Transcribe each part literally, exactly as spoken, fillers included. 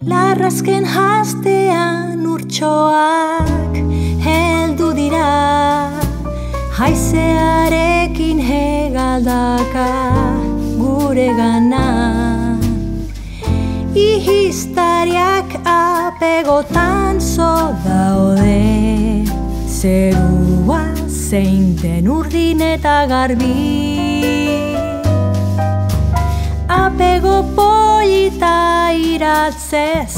Larrazken hastean urtsoak heldu dira, haizearekin hegaldaka gure gana. Ihistariak apegotan zo daude, zerua zein den urdin eta garbi. Apego polita iratzez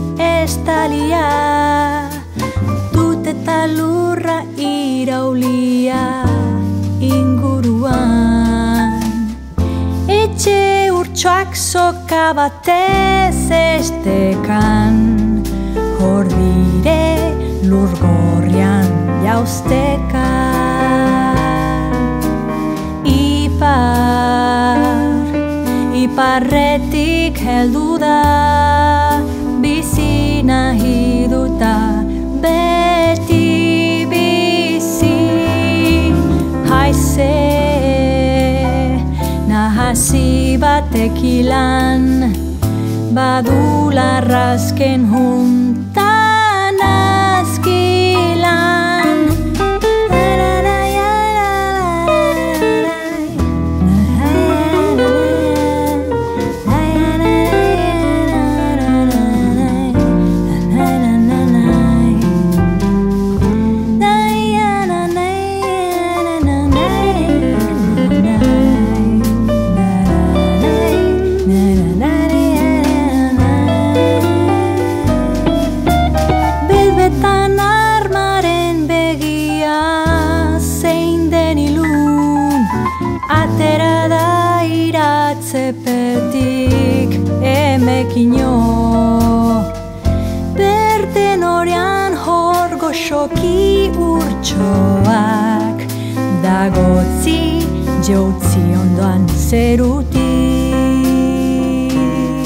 estalia, dut eta lurra iraulia inguruan. Etxe urtsoak soka batez estekan, hor dire lur gorrian jauzteka. Ipar, iparretik heldu da, bizi nahi duta, beti bizi. Haize nahasi batek ilan, badu larrazken juntan azkilan. Atera da iratzepetik emekino, berden orean hor goxoki urtsoak, dagotzi jautzi ondoan zerutik.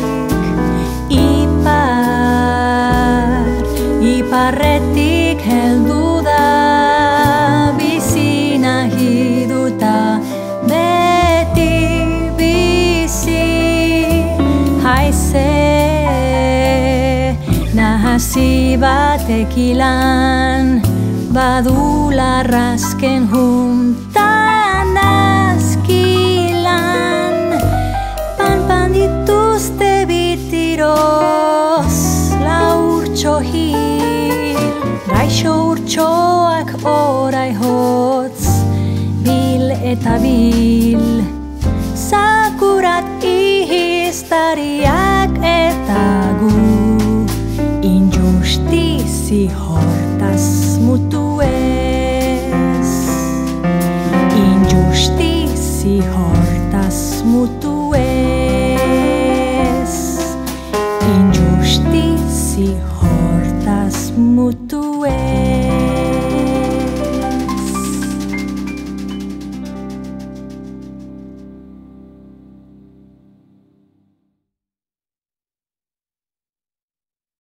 Ipar, iparretik heldu da, bizi nahi duta, beti bizi. Haize nahasi batek ilan, badu larrazken juntan azkilan. Panpan dituzte bitiroz lau urtso hil, gaixo urtsoak orai hotz bil eta bil. Sakurat ihistariak eta gu, injustizi hortaz mutu ez. Injustizi hortaz mutu ez. Injustizi hortaz mutu ez.